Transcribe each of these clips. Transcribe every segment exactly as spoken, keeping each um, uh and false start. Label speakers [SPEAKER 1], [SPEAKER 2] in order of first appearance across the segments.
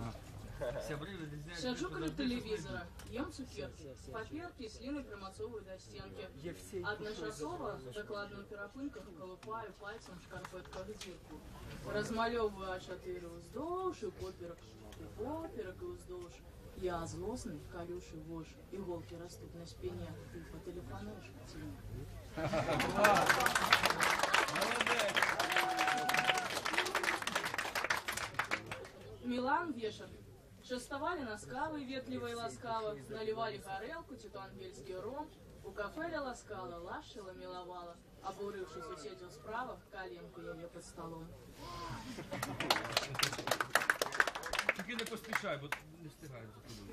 [SPEAKER 1] Сяджу каля телевизора, ем цукерки, паперки, слины примацовываю до стенки. Адначасова, докладно в перапынках, колупаю пальцем в шкарпетках дырку. Размалевываю а чатыры уздоўж и поперек, и поперек и уздоўж. Я злостный, колюший вож, иголки растут на спине, ты потелефонуешь к тебе. Милан вечер. Шествовали на скалы ветливо и ласкаво, наливали горелку, титу-ангельский ром, у кафе ля ласкала, лашила, миловала, обурывшись у сетью справа, коленку ее под столом.
[SPEAKER 2] Тільки не поспішай, бо не встигаємо.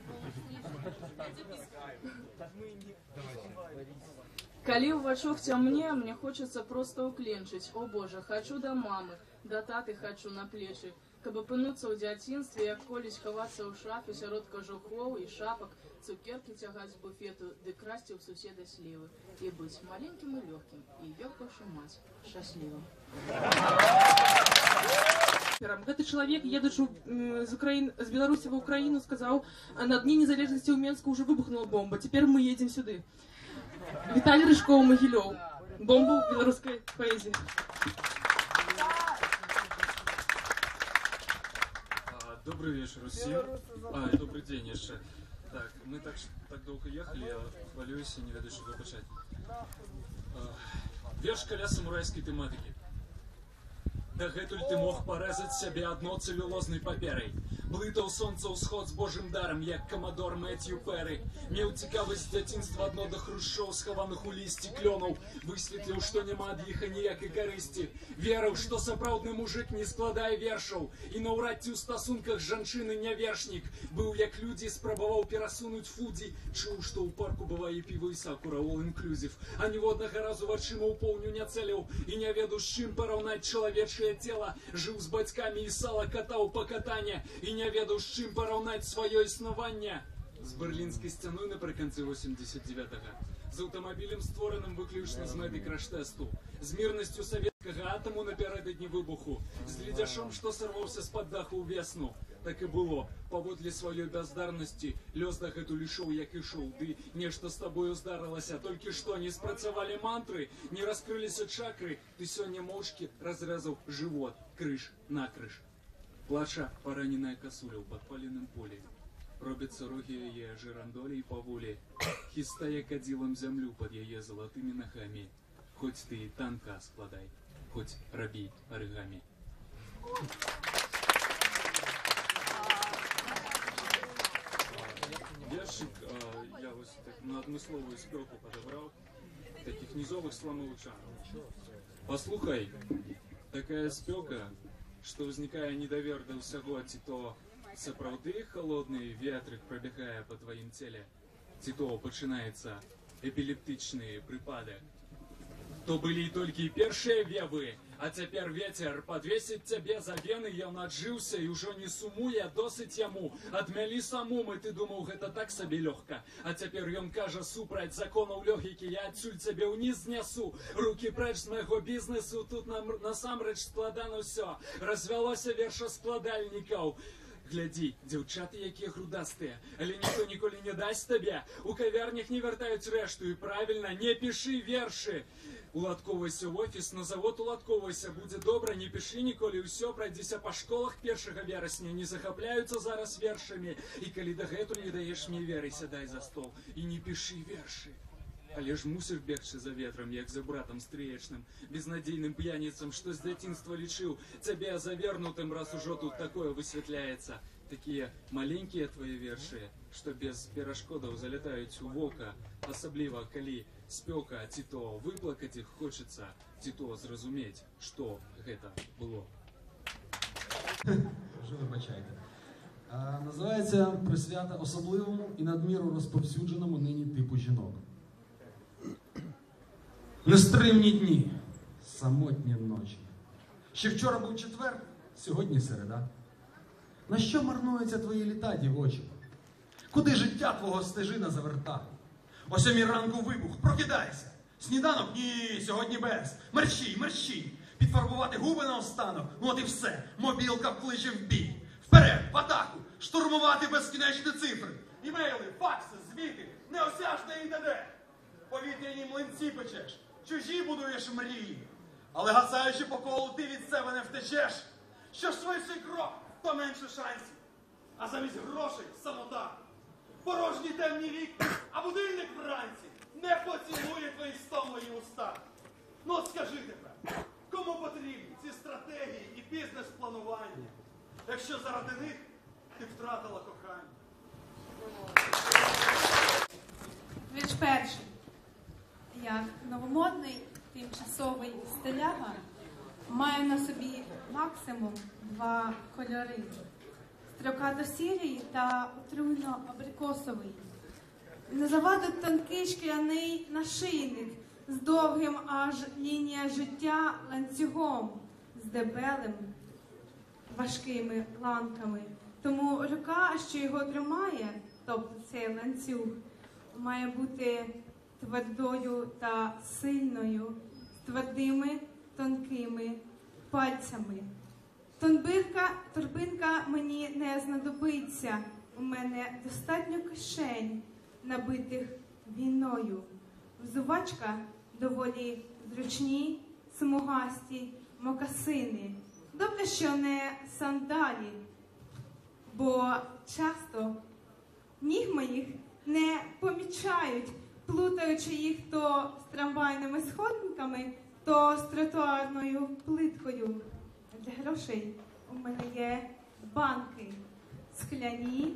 [SPEAKER 1] Коли в очах темне, мне хочется просто укленчить. О боже, хочу до мамы, до таты хочу на плечи. Каб опинуться у дзяцінстве, як колись ховаться у шафе сярод кожухоў и шапок, цукерки тягать с буфету, ды красти у суседа сливы. И быть маленьким и легким, и ёб вашу мать, счастливым.
[SPEAKER 3] Гэты чалавек, едучы з Украины, з Беларусі в Украину, сказал: на дні незалежности у Менска уже выбухнула бомба, теперь мы едем сюда. Виталий Рыжков, Могилев. Бомба в белорусской поэзии.
[SPEAKER 4] Добрый вечер усім. А, добрый день еще. Так, мы так, так долго ехали, я хвалююсь и не веду, что почать. Верш каля самурайской тематики. Дагэтуль ты мог порезать себе одно целлюлозной паперой. Блытаў сонца ўсход з божым даром, як камадор Мэтью Перри. Меў цікавасць з дзяцінства адно да хрушчоў, схаваных у лісці клёнаў. Высветліў, што няма ад іх аніякай карысці. Верыў, што сапраўдны мужик не складае вершаў. І наўрад ці ў стасунках з жанчыны не вершнік. Быў як людзі, спрабаваў перасунуць фудзі. Чуў, што ў парку бывае піва і сакура, all-inclusive. А ніводнага разу вачыма ў поўню не цэліў. І не ведаў, з чым параўнаць чалавечае цела. Жыў з бацькамі і сала катаў па катане. І не ведаў, з чым параўнаць сваё існаванне. З берлінскай сцяной напрыканцы восемьдесят девятага. З аўтамабілем, створаным выключна з мэтай краш-тэсту. З мірнасцю савецкага атаму напярэдадні выбуху. З ледзяшом, што сарваўся з-пад даху ў весну. Так і было. Паводле сваёй бяздарнасці лёс дагэтуль ішоў, як ішоў. Ды нешта з табою здарылася. Толькі што не спрацавалі мантры, не раскрыліся чакры. Ты сёння моўчкі разрэзаў жывот, крыж накрыж. Плача пораненная косуля ў падпаленым полі. Робяцца рогі яе жырандолей паволі. Хістае кадзілам зямлю пад яе залатымі нагамі. Хоць ты і танка складай, хоць рабі арыгамі. Вершик я вось так на адмысловую спёку падабраў таких низовых сломовычанаў. Паслухай, такая спёка, што ўзнікае недавер да ўсяго, ці то сапраўды халодны ветрык прабягае па тваім целе, ці то пачынаецца эпілептычны прыпадак. То былі толькі першыя вевы, а цяпер ветер падвесіць цябе за вены, ён аджыўся і ўжо не сумуе, досыць яму. Адмялі самумы, ты думаў, гэта так сабе лёгка. А цяпер ён кажа супраць законаў логікі, я адсюль цябе ўніз знясу. Рукі прэч з майго бізнесу, тут насамрэч складана ўсё. Развялося вершаскладальнікаў. Глядзі, дзяўчаты, якія грудастыя, але ніхто ніколі не дасць табе. У кавярнях не вяртаюць рэшту, і правільна, не пішы вершы. Уладковайся ў офіс, на завод уладковайся, будзе добра, не пішы ніколі, ўсё, прайдзіся па школах першага верасня, не захапляюцца зараз вершамі. І калі дагэтуль не даеш мне веры, сядай за стол і не пішы вершы. Але ж мусіш бегчы за ветрам, як за братам стрыечным, безнадзейным п'яніцам, што з дзяцінства лічыў цябе завернутым, раз ужо тут такое высвятляецца. Такія маленькія твае вершы, што без перашкодаў залятаюць у вока, асабліва калі спёка, ці то выплакаць іх хочацца, ці то зразумець, што гэта было.
[SPEAKER 5] Вже вибачайте. Називається «Присвята особливому і надміру розповсюдженому нині типу жінок». Нестримні дні, самотні ночі. Ще вчора був четвер, сьогодні середа. На що марнуються твої літа, дівочі? Куди життя твого стежина заверта? О сьомій ранку вибух, прокидайся! Сніданок? Ні, сьогодні без. Мерщій, мерщій! Підфарбувати губи наостанок? Ну от і все, мобілка вкличе в бій. Вперед! Вперед, в атаку! Штурмувати безкінечні цифри! Імейли, факси, звіти, неосяжне і т.д. Повітряні млинці печеш, чужі будуєш мрії. Але гасаючи по колу, ти від себе не втечеш. Що швидший крок, то менше шансів. А замість грошей – самота. Порожній темний вік, а будильник вранці не поцілує твої стомлені уста. Ну от скажи тепер, кому потрібні ці стратегії і бізнес-планування, якщо заради них ти втратила кохання?
[SPEAKER 6] Вірш перший. Як новомодний тимчасовий стиляга маю на собі максимум два кольори. Строкато-сірий та отруйно-абрикосовий. Не завадить тонкий шкляний нашийник з довгим аж лінія життя ланцюгом, з дебелим важкими ланками. Тому рука, що його тримає, тобто цей ланцюг, має бути твердою та сильною, з твердими тонкими пальцями. Тонбирка, торбинка мені не знадобиться, у мене достатньо кишень, набитих війною. Взувачка доволі зручні, смугасті мокасини. Добре, що не сандалі, бо часто ніг моїх не помічають, плутаючи їх то з трамвайними сходинками, то з тротуарною плиткою. Для грошей у мене є банки, скляні,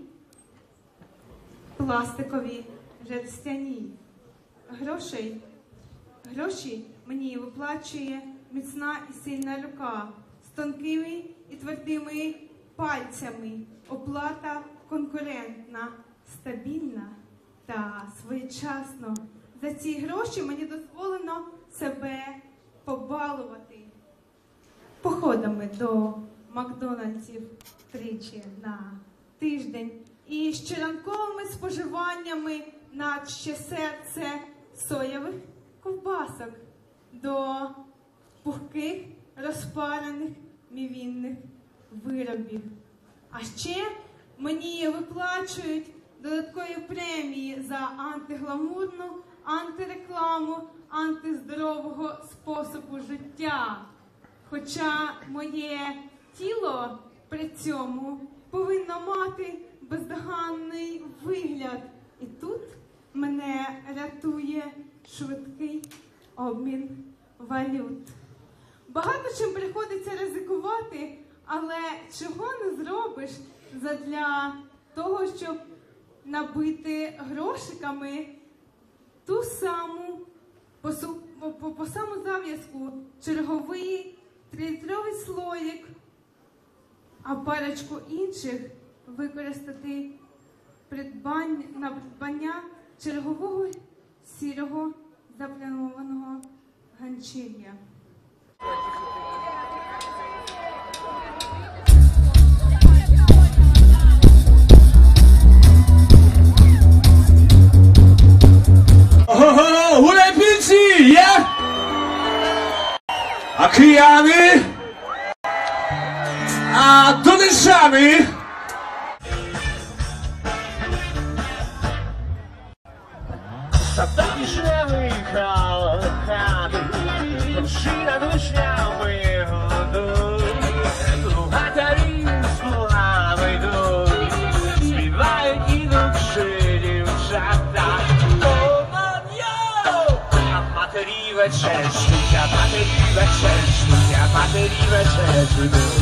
[SPEAKER 6] пластикові, жерстяні. Грошей, гроші мені виплачує міцна і сильна рука з тонкими і твердими пальцями. Оплата конкурентна, стабільна та своєчасно. За ці гроші мені дозволено себе побалувати походами до Макдональдсів тричі на тиждень і щоранковими споживаннями на ще серце соєвих ковбасок до пухких розпарених мівінних виробів. А ще мені виплачують додаткові премії за антигламурну, антирекламу, антиздорового способу життя. Хоча моє тіло при цьому повинно мати бездоганний вигляд. І тут мене рятує швидкий обмін валют. Багато чим приходиться ризикувати, але чого не зробиш задля того, щоб набити грошиками ту саму, по, по, по, по саму зав'язку, черговий трилітровий слоїк, а парочку інших використати придбання, на придбання чергового сірого заплямованого ганчір'я.
[SPEAKER 2] Ого-го, гуляй пільці, є? А кияни? А донечани?
[SPEAKER 7] Та вишневий хати, вершина вишнями годуть, лугатарі з лугами йдуть, співають ідуть ще дівчата. Матері вечершуть, матері вечершуть, матері вечершуть.